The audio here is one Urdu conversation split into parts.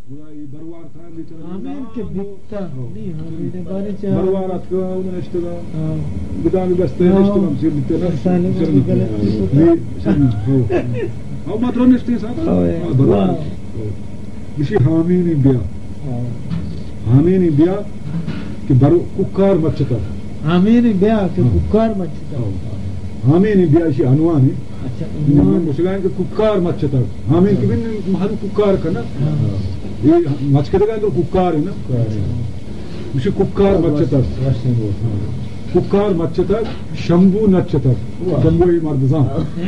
burayı barvar kan bir tane. Amin ki bitta. Ni hamine bari cha. Barvar atkı onun işte da. Gıdanı besteye işte tam sir bitti na. Ne sen ho. Ama matron işte sana. Barvar. Bir şey haminin biya. Haminin biya ki baru kukkar maçta. Haminin biya ki kukkar maçta. Haminin biya şey anwani. مسلمان کے ککار مچ چتا ہمیں کہ محل ککار کا نا یہ مچ کے لگا تو ککار ہے نا مجھے ککار مچ چتا ککار مچ چتا شمبو نچ چتا شمبو ہی مردزاں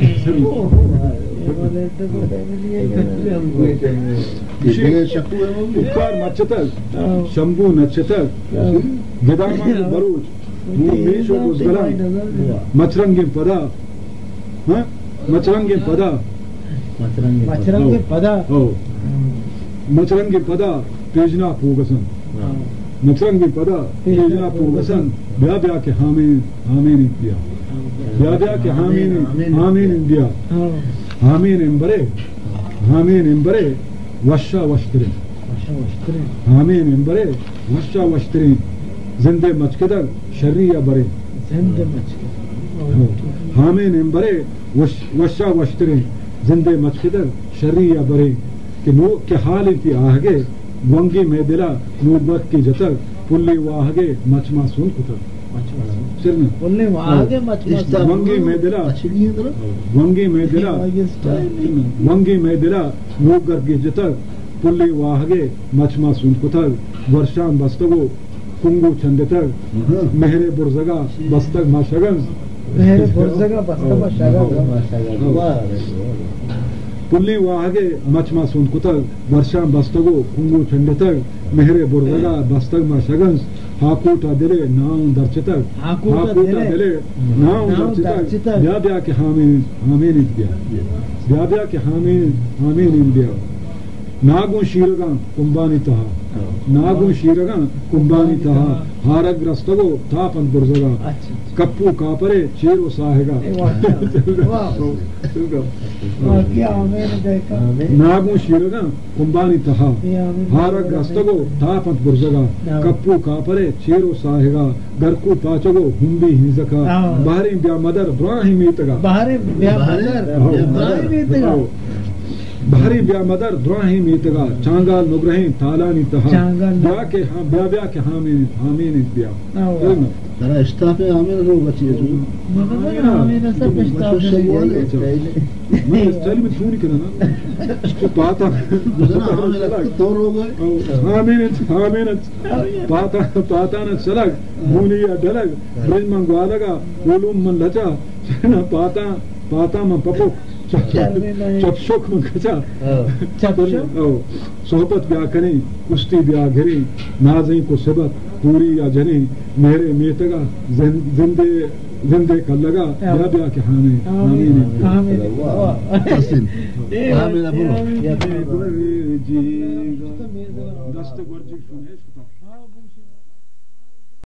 ککار مچ چتا شمبو نچ چتا گدامان بروچ میشو گزگلان مچرنگی پدا ہاں مچرنگی پدا مچرنگی پدا مچرنگی پدا پیجنا پوگسن مچرنگی پدا پیجنا پوگسن بیا بیا کے حامین انبیا بیا بیا کے حامین انبیا حامین امبرے وشا وشترین حامین امبرے وشا وشترین زندے مچکدر شریعہ برے زندے مچکدر حامین امبرے وشا وشترین زندے مچکدر شریعہ برے کہ نو کے حال کی آہگے ونگی میں دلا نوبت کی جتر پلی واہگے مچما سن کتر پلی واہگے مچما ونگی میں دلا ونگی میں دلا ونگی میں دلا نوگر کی جتر پلی واہگے مچما سن کتر ورشان بستگو کنگو چندتر مہر برزگا بستگ ماشگن مہر برزگا بستگ ماشگن پلی واہگے مچما سن کتر ورشان بستگو کنگو چندتر مہر برزگا بستگ ماشگن ہاکوٹا دلے ناؤں درچتر ہاکوٹا دلے ناؤں درچتر بیا بیا کے حامین انبیا بیا بیا کے حامین انبیا ناگوں شیرگاں کنبانی تہا ناگوں شیرگاں کنبانی تہا ہارگ رستگو تاپن برزگا کپو کاپرے چیرو ساہگا ناگوں شیرگاں کنبانی تہا ہارگ رستگو تاپن برزگا کپو کاپرے چیرو ساہگا گرکو پاچگو ہمبی ہنزکا بہریں بیا مدر براہی میتگا بہریں بیا مدر براہی میتگا بہری بیا مدر دراہی میتگا چانگال نگرہیں تالانی تہا بیا کے بیا بیا کے حامین بیا ترى اشتاق آمين رو بچی جو آمين سب اشتاق میں چل میں تھونی کنا نا پاتا دور ہو گئے آمین پاتا نہ چلگ مونیا ڈلگ برج من گوالگا علوم من لچا پاتا من پپو چپشک من کھچا صحبت بیا کریں کشتی بیا گھریں نازیں کو سبت پوری یا جنیں میرے میتگا زندے کا لگا بیا بیا کے حامین دست گرجی سنے